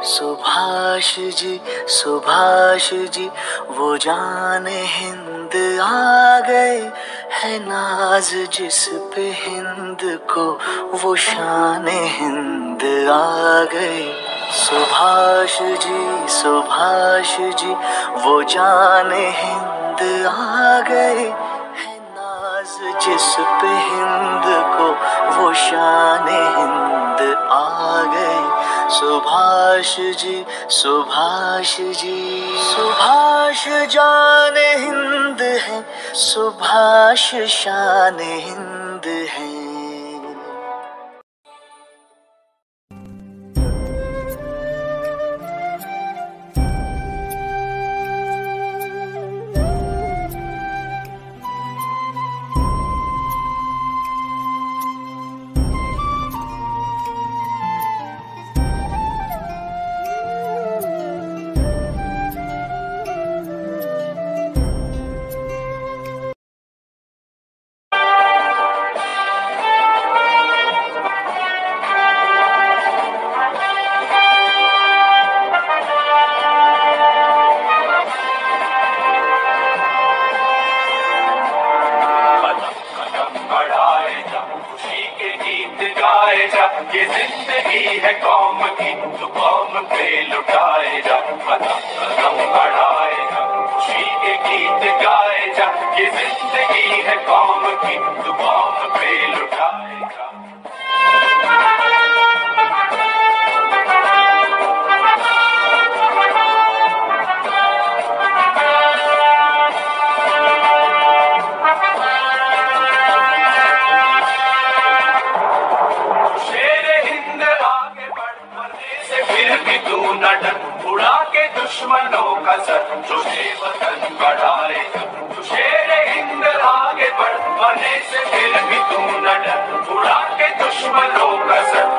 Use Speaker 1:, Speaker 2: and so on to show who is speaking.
Speaker 1: सुभाष जी सुभाष जी वो जाने हिंद आ गए, है नाज जिस पे हिंद को वो शान हिंद आ गए। सुभाष जी वो जाने हिंद आ गए, है नाज जिस पे हिंद को वो शान हिंद आ गए। सुभाष जी सुभाष जाने हिंद है, सुभाष शान हिंद है।
Speaker 2: ये जिंदगी है कौम की, तो कौम पे लुटाए जा, कदम बढ़ाए जा, खुशी के गीत गाए जा। ये जिंदगी है कौम की, तो कौम पे लुटाए जा। उड़ा के दुश्मनों का सर, जो वतन बढ़ाए। तू शेर हिंद आगे बढ़, मरने से फिर भी तू न डर। उड़ा के दुश्मनों का सर,